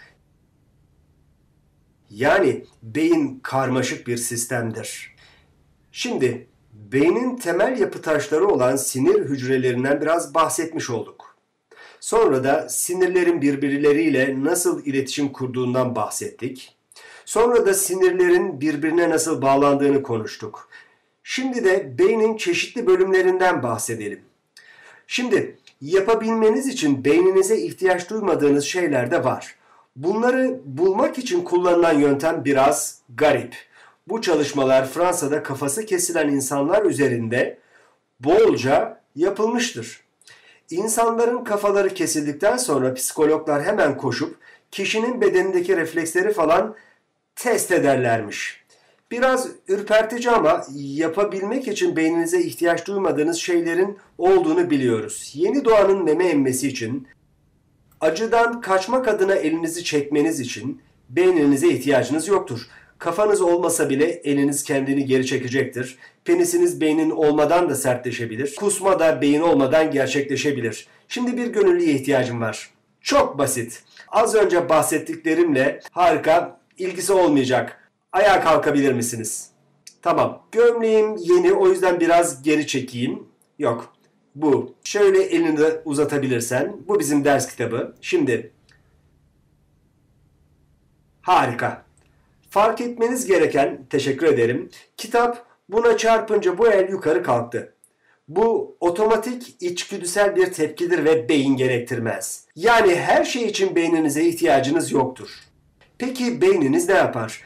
Yani beyin karmaşık bir sistemdir. Şimdi beynin temel yapı taşları olan sinir hücrelerinden biraz bahsetmiş olduk. Sonra da sinirlerin birbirleriyle nasıl iletişim kurduğundan bahsettik. Sonra da sinirlerin birbirine nasıl bağlandığını konuştuk. Şimdi de beynin çeşitli bölümlerinden bahsedelim. Şimdi yapabilmeniz için beyninize ihtiyaç duymadığınız şeyler de var. Bunları bulmak için kullanılan yöntem biraz garip. Bu çalışmalar Fransa'da kafası kesilen insanlar üzerinde bolca yapılmıştır. İnsanların kafaları kesildikten sonra psikologlar hemen koşup kişinin bedenindeki refleksleri falan test ederlermiş. Biraz ürpertici ama yapabilmek için beyninize ihtiyaç duymadığınız şeylerin olduğunu biliyoruz. Yeni doğanın meme emmesi için, acıdan kaçmak adına elinizi çekmeniz için beyninize ihtiyacınız yoktur. Kafanız olmasa bile eliniz kendini geri çekecektir. Penisiniz beynin olmadan da sertleşebilir. Kusma da beyin olmadan gerçekleşebilir. Şimdi bir gönüllüye ihtiyacım var. Çok basit. Az önce bahsettiklerimle harika ilgisi olmayacak. Ayağa kalkabilir misiniz? Tamam. Gömleğim yeni, o yüzden biraz geri çekeyim. Yok. Bu. Şöyle elini de uzatabilirsen. Bu bizim ders kitabı. Şimdi. Harika. Fark etmeniz gereken, teşekkür ederim, kitap buna çarpınca bu el yukarı kalktı. Bu otomatik içgüdüsel bir tepkidir ve beyin gerektirmez. Yani her şey için beyninize ihtiyacınız yoktur. Peki beyniniz ne yapar?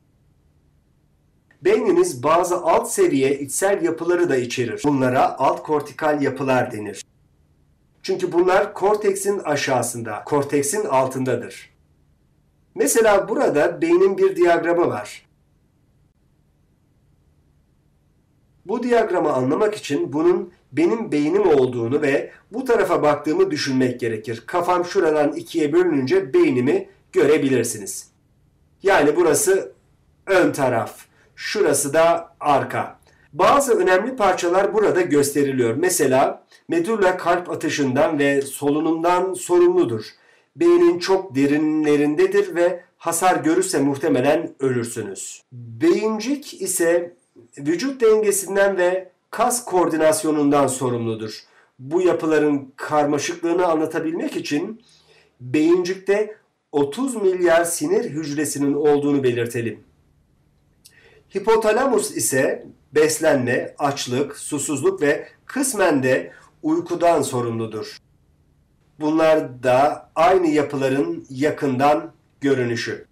Beyniniz bazı alt seviye içsel yapıları da içerir. Bunlara alt kortikal yapılar denir. Çünkü bunlar korteksin aşağısında, korteksin altındadır. Mesela burada beynin bir diyagramı var. Bu diyagramı anlamak için bunun benim beynim olduğunu ve bu tarafa baktığımı düşünmek gerekir. Kafam şuradan ikiye bölününce beynimi görebilirsiniz. Yani burası ön taraf, şurası da arka. Bazı önemli parçalar burada gösteriliyor. Mesela medulla kalp atışından ve solunumdan sorumludur. Beynin çok derinlerindedir ve hasar görürse muhtemelen ölürsünüz. Beyincik ise vücut dengesinden ve kas koordinasyonundan sorumludur. Bu yapıların karmaşıklığını anlatabilmek için beyincikte otuz milyar sinir hücresinin olduğunu belirtelim. Hipotalamus ise beslenme, açlık, susuzluk ve kısmen de uykudan sorumludur. Bunlar da aynı yapıların yakından görünüşü.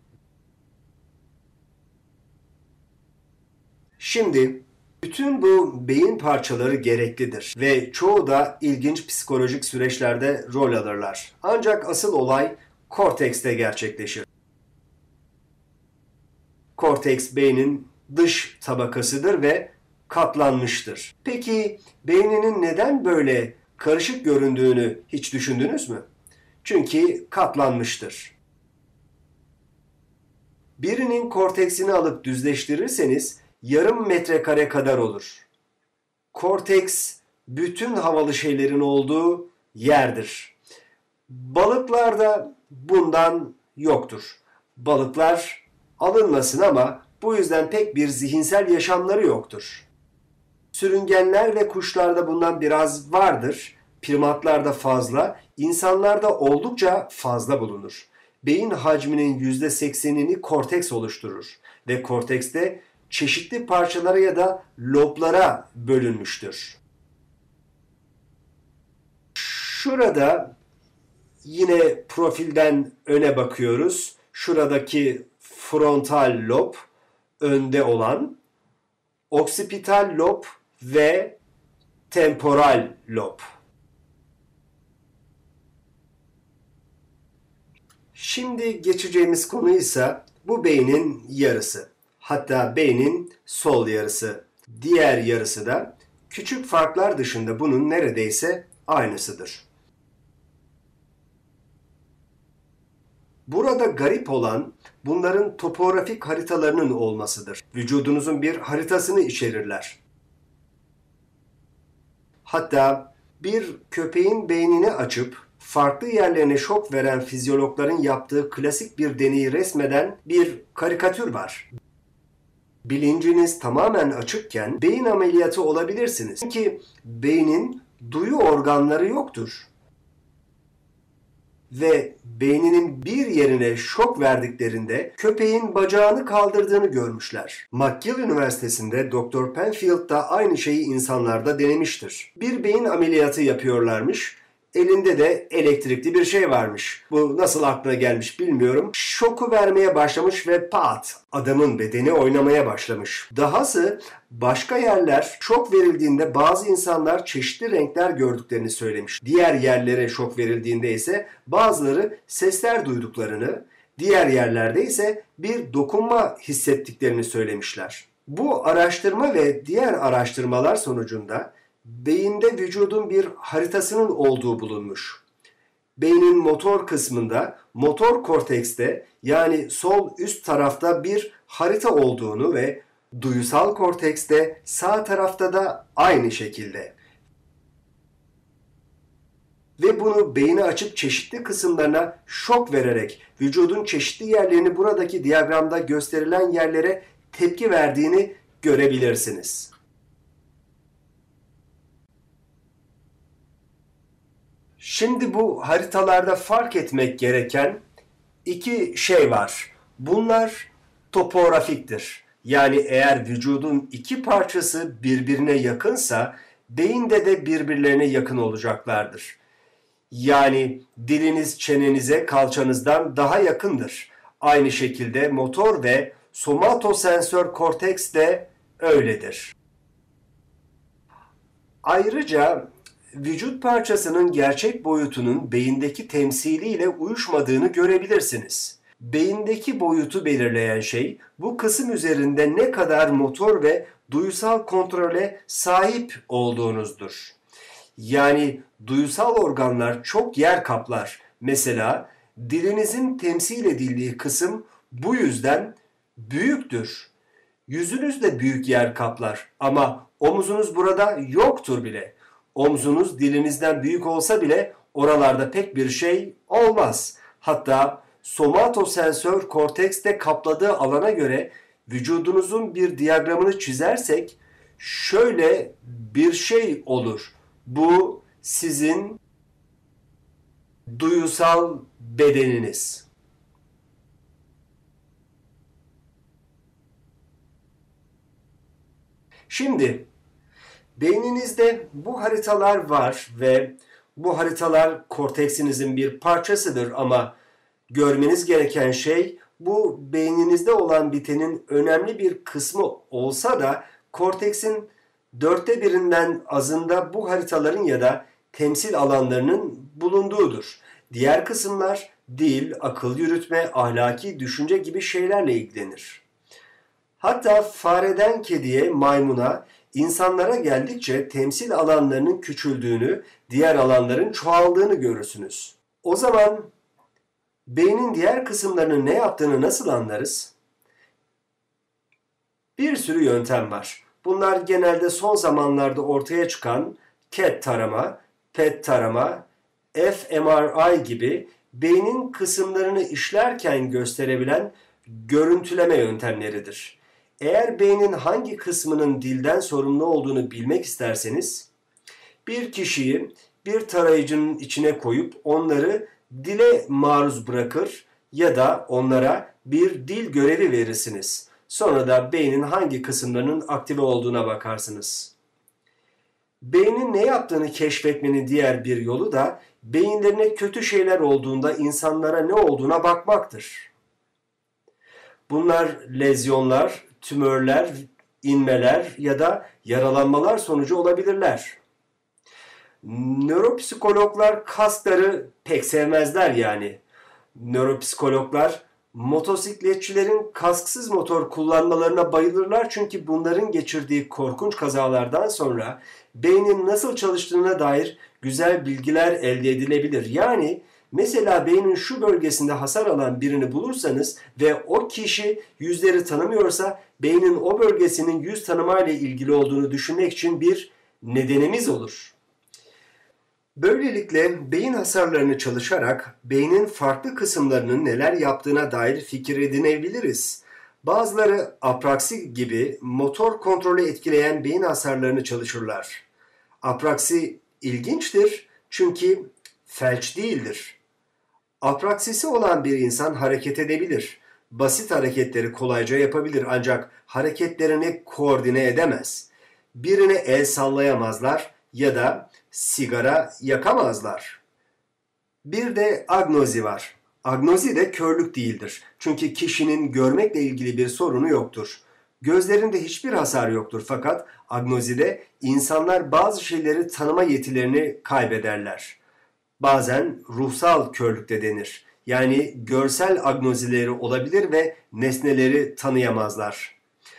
Şimdi bütün bu beyin parçaları gereklidir ve çoğu da ilginç psikolojik süreçlerde rol alırlar. Ancak asıl olay kortekste gerçekleşir. Korteks beynin dış tabakasıdır ve katlanmıştır. Peki beyninin neden böyle karışık göründüğünü hiç düşündünüz mü? Çünkü katlanmıştır. Birinin korteksini alıp düzleştirirseniz yarım metrekare kadar olur. Korteks bütün havalı şeylerin olduğu yerdir. Balıklarda bundan yoktur. Balıklar alınmasın ama bu yüzden pek bir zihinsel yaşamları yoktur. Sürüngenler ve kuşlarda bundan biraz vardır. Primatlarda fazla, insanlarda oldukça fazla bulunur. Beyin hacminin yüzde seksenini korteks oluşturur ve kortekste çeşitli parçalara ya da loblara bölünmüştür. Şurada yine profilden öne bakıyoruz. Şuradaki frontal lob önde olan, oksipital lob ve temporal lob. Şimdi geçeceğimiz konu ise bu beynin yarısı. Hatta beynin sol yarısı. Diğer yarısı da küçük farklar dışında bunun neredeyse aynısıdır. Burada garip olan bunların topografik haritalarının olmasıdır. Vücudunuzun bir haritasını içerirler. Hatta bir köpeğin beynini açıp farklı yerlerine şok veren fizyologların yaptığı klasik bir deneyi resmeden bir karikatür var. Bilinciniz tamamen açıkken beyin ameliyatı olabilirsiniz. Çünkü beynin duyu organları yoktur. Ve beyninin bir yerine şok verdiklerinde köpeğin bacağını kaldırdığını görmüşler. McGill Üniversitesi'nde doktor Penfield da aynı şeyi insanlarda denemiştir. Bir beyin ameliyatı yapıyorlarmış. Elinde de elektrikli bir şey varmış. Bu nasıl aklına gelmiş bilmiyorum. Şoku vermeye başlamış ve pat, adamın bedeni oynamaya başlamış. Dahası başka yerler şok verildiğinde bazı insanlar çeşitli renkler gördüklerini söylemiş. Diğer yerlere şok verildiğinde ise bazıları sesler duyduklarını, diğer yerlerde ise bir dokunma hissettiklerini söylemişler. Bu araştırma ve diğer araştırmalar sonucunda beyinde vücudun bir haritasının olduğu bulunmuş. Beynin motor kısmında, motor kortekste yani sol üst tarafta bir harita olduğunu ve duyusal kortekste sağ tarafta da aynı şekilde. Ve bunu beyni açıp çeşitli kısımlarına şok vererek vücudun çeşitli yerlerini buradaki diyagramda gösterilen yerlere tepki verdiğini görebilirsiniz. Şimdi bu haritalarda fark etmek gereken iki şey var. Bunlar topografiktir. Yani eğer vücudun iki parçası birbirine yakınsa beyinde de birbirlerine yakın olacaklardır. Yani diliniz çenenize kalçanızdan daha yakındır. Aynı şekilde motor ve somatosensör korteks de öyledir. Ayrıca vücut parçasının gerçek boyutunun beyindeki temsiliyle uyuşmadığını görebilirsiniz. Beyindeki boyutu belirleyen şey bu kısım üzerinde ne kadar motor ve duyusal kontrole sahip olduğunuzdur. Yani duysal organlar çok yer kaplar. Mesela dilinizin temsil edildiği kısım bu yüzden büyüktür. Yüzünüz de büyük yer kaplar ama omzunuz burada yoktur bile. Omzunuz dilinizden büyük olsa bile oralarda pek bir şey olmaz. Hatta somatosensör kortekste kapladığı alana göre vücudunuzun bir diyagramını çizersek şöyle bir şey olur. Bu sizin duyusal bedeniniz. Şimdi beyninizde bu haritalar var ve bu haritalar korteksinizin bir parçasıdır ama görmeniz gereken şey bu beyninizde olan bitenin önemli bir kısmı olsa da korteksin dörtte birinden azında bu haritaların ya da temsil alanlarının bulunduğudur. Diğer kısımlar dil, akıl yürütme, ahlaki düşünce gibi şeylerle ilgilenir. Hatta fareden kediye, maymuna, insanlara geldikçe temsil alanlarının küçüldüğünü, diğer alanların çoğaldığını görürsünüz. O zaman beynin diğer kısımlarının ne yaptığını nasıl anlarız? Bir sürü yöntem var. Bunlar genelde son zamanlarda ortaya çıkan C A T tarama, P E T tarama, F M R I gibi beynin kısımlarını işlerken gösterebilen görüntüleme yöntemleridir. Eğer beynin hangi kısmının dilden sorumlu olduğunu bilmek isterseniz, bir kişiyi bir tarayıcının içine koyup onları dile maruz bırakır ya da onlara bir dil görevi verirsiniz. Sonra da beynin hangi kısımlarının aktive olduğuna bakarsınız. Beynin ne yaptığını keşfetmenin diğer bir yolu da beyinlerine kötü şeyler olduğunda insanlara ne olduğuna bakmaktır. Bunlar lezyonlar, tümörler, inmeler ya da yaralanmalar sonucu olabilirler. Nöropsikologlar kasları pek sevmezler yani. Nöropsikologlar motosikletçilerin kasksız motor kullanmalarına bayılırlar çünkü bunların geçirdiği korkunç kazalardan sonra beynin nasıl çalıştığına dair güzel bilgiler elde edilebilir. Yani mesela beynin şu bölgesinde hasar alan birini bulursanız ve o kişi yüzleri tanımıyorsa beynin o bölgesinin yüz tanımayla ilgili olduğunu düşünmek için bir nedenimiz olur. Böylelikle beyin hasarlarını çalışarak beynin farklı kısımlarının neler yaptığına dair fikir edinebiliriz. Bazıları apraksi gibi motor kontrolü etkileyen beyin hasarlarını çalışırlar. Apraksi ilginçtir çünkü felç değildir. Apraksisi olan bir insan hareket edebilir. Basit hareketleri kolayca yapabilir ancak hareketlerini koordine edemez. Birine el sallayamazlar ya da sigara yakamazlar. Bir de agnozi var. Agnozi de körlük değildir. Çünkü kişinin görmekle ilgili bir sorunu yoktur. Gözlerinde hiçbir hasar yoktur fakat agnozide insanlar bazı şeyleri tanıma yetilerini kaybederler. Bazen ruhsal körlük de denir. Yani görsel agnozileri olabilir ve nesneleri tanıyamazlar.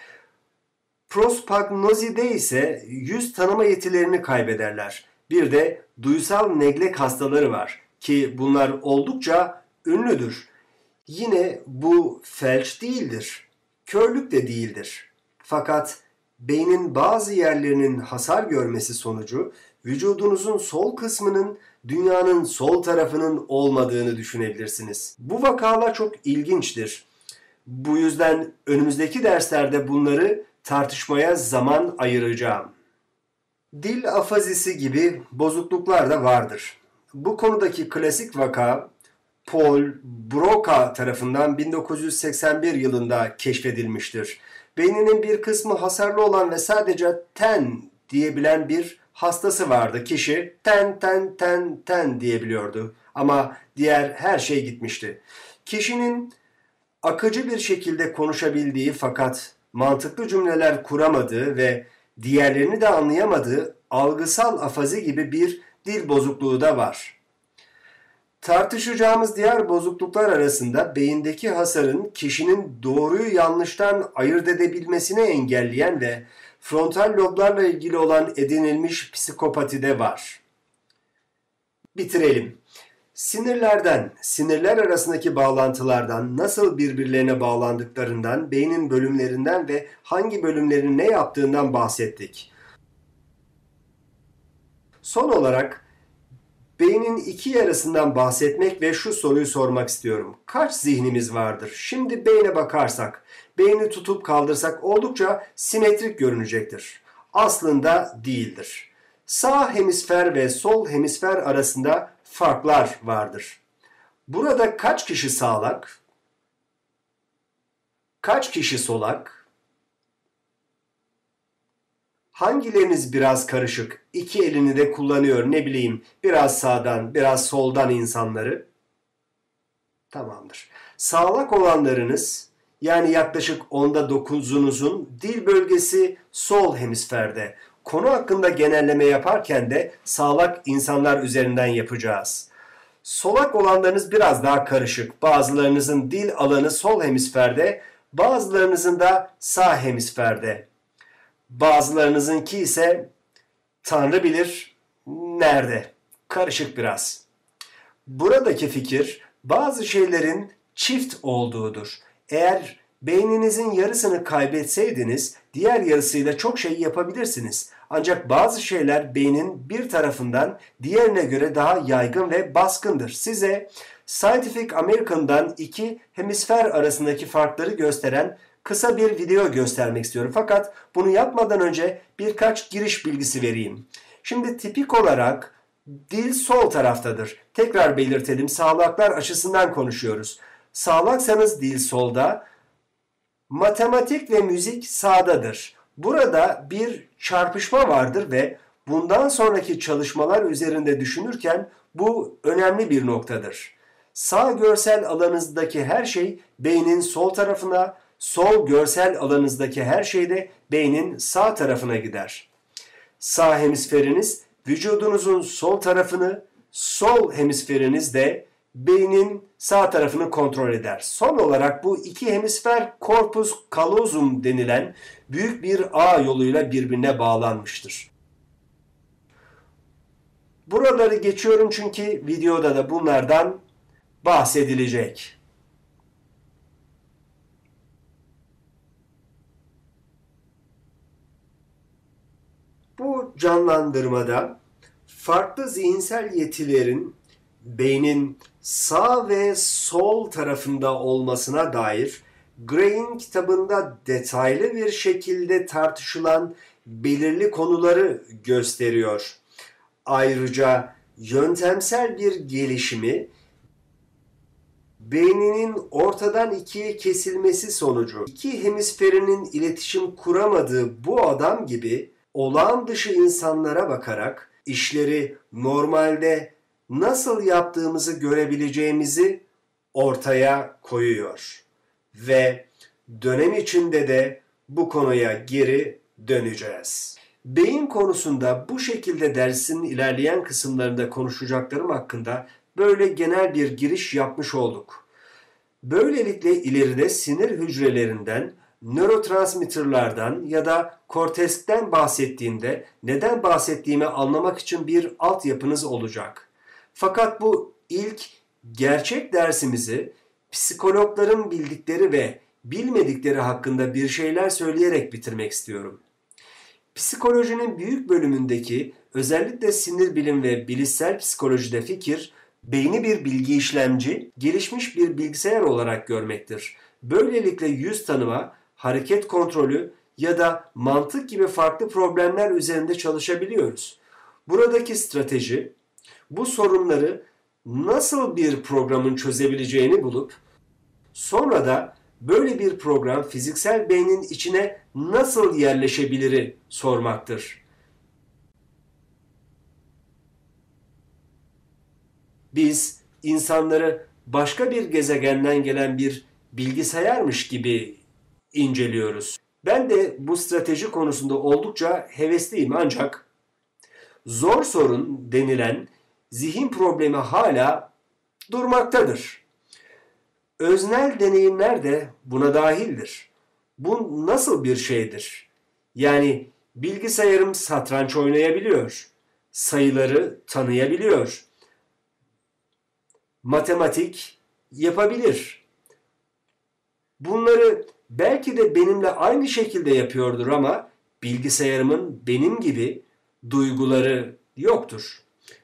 Prospagnozide ise yüz tanıma yetilerini kaybederler. Bir de duysal neglek hastaları var ki bunlar oldukça ünlüdür. Yine bu felç değildir, körlük de değildir. Fakat beynin bazı yerlerinin hasar görmesi sonucu vücudunuzun sol kısmının dünyanın sol tarafının olmadığını düşünebilirsiniz. Bu vakalar çok ilginçtir. Bu yüzden önümüzdeki derslerde bunları tartışmaya zaman ayıracağım. Dil afazisi gibi bozukluklar da vardır. Bu konudaki klasik vaka Paul Broca tarafından bin dokuz yüz seksen bir yılında keşfedilmiştir. Beyninin bir kısmı hasarlı olan ve sadece ten diyebilen bir hastası vardı. Kişi ten ten ten ten diyebiliyordu ama diğer her şey gitmişti. Kişinin akıcı bir şekilde konuşabildiği fakat mantıklı cümleler kuramadığı ve diğerlerini de anlayamadığı algısal afazi gibi bir dil bozukluğu da var. Tartışacağımız diğer bozukluklar arasında beyindeki hasarın kişinin doğruyu yanlıştan ayırt edebilmesini engelleyen ve frontal loblarla ilgili olan edinilmiş psikopati de var. bitirelim. Sinirlerden, sinirler arasındaki bağlantılardan, nasıl birbirlerine bağlandıklarından, beynin bölümlerinden ve hangi bölümlerin ne yaptığından bahsettik. Son olarak beynin iki yarısından bahsetmek ve şu soruyu sormak istiyorum. Kaç zihnimiz vardır? Şimdi beyne bakarsak, beyni tutup kaldırsak oldukça simetrik görünecektir. Aslında değildir. Sağ hemisfer ve sol hemisfer arasında farklar vardır. Burada kaç kişi sağlak? Kaç kişi solak? Hangileriniz biraz karışık? İki elini de kullanıyor, ne bileyim, biraz sağdan, biraz soldan insanları. Tamamdır. Sağlak olanlarınız, yani yaklaşık onda dokuzunuzun dil bölgesi sol hemisferde. Konu hakkında genelleme yaparken de sağlak insanlar üzerinden yapacağız. Solak olanlarınız biraz daha karışık. Bazılarınızın dil alanı sol hemisferde, bazılarınızın da sağ hemisferde. Bazılarınızınki ise Tanrı bilir nerede. Karışık biraz. Buradaki fikir bazı şeylerin çift olduğudur. Eğer beyninizin yarısını kaybetseydiniz diğer yarısıyla çok şey yapabilirsiniz. Ancak bazı şeyler beynin bir tarafından diğerine göre daha yaygın ve baskındır. Size Scientific American'dan iki hemisfer arasındaki farkları gösteren kısa bir video göstermek istiyorum. Fakat bunu yapmadan önce birkaç giriş bilgisi vereyim. Şimdi tipik olarak dil sol taraftadır. Tekrar belirtelim, sağlaklar açısından konuşuyoruz. Sağlaksanız dil solda, matematik ve müzik sağdadır. Burada bir çarpışma vardır ve bundan sonraki çalışmalar üzerinde düşünürken bu önemli bir noktadır. Sağ görsel alanınızdaki her şey beynin sol tarafına, sol görsel alanınızdaki her şey de beynin sağ tarafına gider. Sağ hemisferiniz vücudunuzun sol tarafını, sol hemisferiniz de beynin sağ tarafını kontrol eder. Son olarak bu iki hemisfer corpus callosum denilen büyük bir ağ yoluyla birbirine bağlanmıştır. Buraları geçiyorum çünkü videoda da bunlardan bahsedilecek. Bu canlandırmada farklı zihinsel yetilerin beynin sağ ve sol tarafında olmasına dair Gray'in kitabında detaylı bir şekilde tartışılan belirli konuları gösteriyor. Ayrıca yöntemsel bir gelişimi beyninin ortadan ikiye kesilmesi sonucu iki hemisferinin iletişim kuramadığı bu adam gibi olağan dışı insanlara bakarak işleri normalde nasıl yaptığımızı görebileceğimizi ortaya koyuyor. Ve dönem içinde de bu konuya geri döneceğiz. Beyin konusunda bu şekilde dersin ilerleyen kısımlarında konuşacaklarım hakkında böyle genel bir giriş yapmış olduk. Böylelikle ileride sinir hücrelerinden, nörotransmitterlardan ya da korteksten bahsettiğimde neden bahsettiğimi anlamak için bir altyapınız olacak. Fakat bu ilk gerçek dersimizi psikologların bildikleri ve bilmedikleri hakkında bir şeyler söyleyerek bitirmek istiyorum. Psikolojinin büyük bölümündeki özellikle sinir bilim ve bilişsel psikolojide fikir, beyni bir bilgi işlemci, gelişmiş bir bilgisayar olarak görmektir. Böylelikle yüz tanıma, hareket kontrolü ya da mantık gibi farklı problemler üzerinde çalışabiliyoruz. Buradaki strateji, bu sorunları nasıl bir programın çözebileceğini bulup, sonra da böyle bir program fiziksel beynin içine nasıl yerleşebiliri sormaktır. Biz insanları başka bir gezegenden gelen bir bilgisayarmış gibi inceliyoruz. Ben de bu strateji konusunda oldukça hevesliyim ancak zor sorun denilen zihin problemi hala durmaktadır. Öznel deneyimler de buna dahildir. Bu nasıl bir şeydir? Yani bilgisayarım satranç oynayabiliyor, sayıları tanıyabiliyor, matematik yapabilir. Bunları belki de benimle aynı şekilde yapıyordur ama bilgisayarımın benim gibi duyguları yoktur.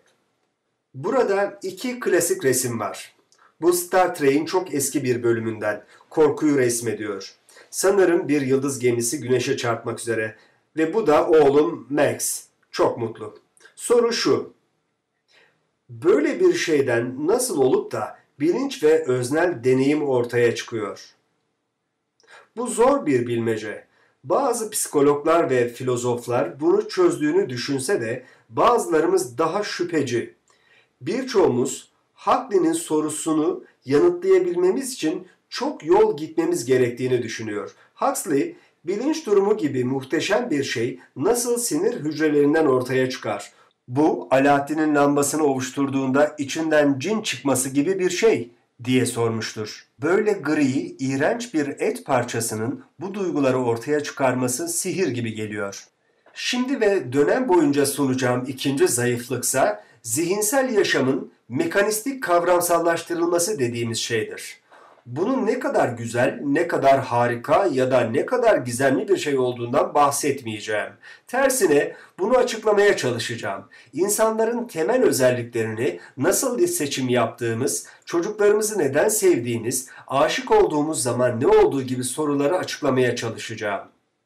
Burada iki klasik resim var. Bu Star Trek'in çok eski bir bölümünden. Korkuyu resmediyor. Sanırım bir yıldız gemisi güneşe çarpmak üzere. Ve bu da oğlum Max. Çok mutlu. Soru şu. Böyle bir şeyden nasıl olup da bilinç ve öznel deneyim ortaya çıkıyor? Bu zor bir bilmece. Bazı psikologlar ve filozoflar bunu çözdüğünü düşünse de bazılarımız daha şüpheci. Birçoğumuz Huxley'nin sorusunu yanıtlayabilmemiz için çok yol gitmemiz gerektiğini düşünüyor. Huxley, bilinç durumu gibi muhteşem bir şey nasıl sinir hücrelerinden ortaya çıkar? Bu, Alaaddin'in lambasını ovuşturduğunda içinden cin çıkması gibi bir şey diye sormuştur. Böyle gri, iğrenç bir et parçasının bu duyguları ortaya çıkarması sihir gibi geliyor. Şimdi ve dönem boyunca sunacağım ikinci zayıflıksa zihinsel yaşamın mekanistik kavramsallaştırılması dediğimiz şeydir. Bunun ne kadar güzel, ne kadar harika ya da ne kadar gizemli bir şey olduğundan bahsetmeyeceğim. Tersine bunu açıklamaya çalışacağım. İnsanların temel özelliklerini, nasıl bir seçim yaptığımız, çocuklarımızı neden sevdiğimiz, aşık olduğumuz zaman ne olduğu gibi soruları açıklamaya çalışacağım.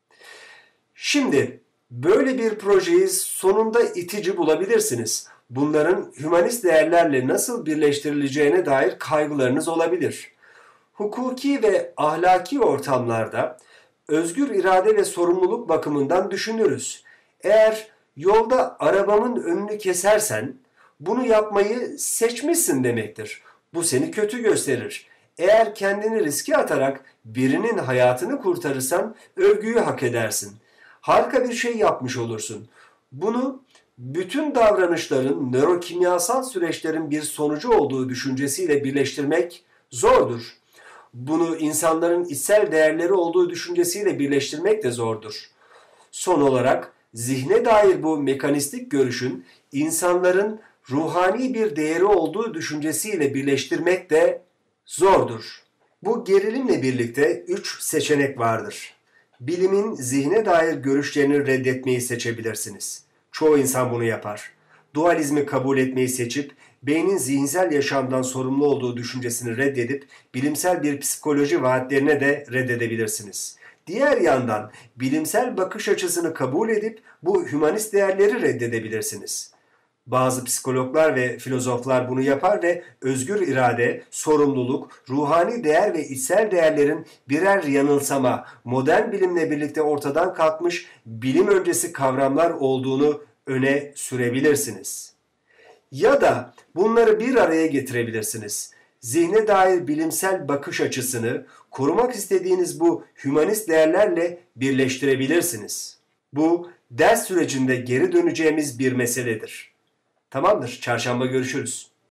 Şimdi böyle bir projeyi sonunda itici bulabilirsiniz. Bunların hümanist değerlerle nasıl birleştirileceğine dair kaygılarınız olabilir. Hukuki ve ahlaki ortamlarda özgür irade ve sorumluluk bakımından düşünürüz. Eğer yolda arabamın önünü kesersen bunu yapmayı seçmişsin demektir. Bu seni kötü gösterir. Eğer kendini riske atarak birinin hayatını kurtarırsan övgüyü hak edersin. Harika bir şey yapmış olursun. Bunu bütün davranışların nörokimyasal süreçlerin bir sonucu olduğu düşüncesiyle birleştirmek zordur. Bunu insanların içsel değerleri olduğu düşüncesiyle birleştirmek de zordur. Son olarak zihne dair bu mekanistik görüşün insanların ruhani bir değeri olduğu düşüncesiyle birleştirmek de zordur. Bu gerilimle birlikte üç seçenek vardır. Bilimin zihne dair görüşlerini reddetmeyi seçebilirsiniz. Çoğu insan bunu yapar. Dualizmi kabul etmeyi seçip beynin zihinsel yaşamdan sorumlu olduğu düşüncesini reddedip bilimsel bir psikoloji vaatlerine de reddedebilirsiniz. Diğer yandan bilimsel bakış açısını kabul edip bu hümanist değerleri reddedebilirsiniz. Bazı psikologlar ve filozoflar bunu yapar ve özgür irade, sorumluluk, ruhani değer ve içsel değerlerin birer yanılsama, modern bilimle birlikte ortadan kalkmış bilim öncesi kavramlar olduğunu öne sürebilirsiniz. Ya da bunları bir araya getirebilirsiniz. Zihne dair bilimsel bakış açısını korumak istediğiniz bu hümanist değerlerle birleştirebilirsiniz. Bu ders sürecinde geri döneceğimiz bir meseledir. Tamamdır, çarşamba görüşürüz.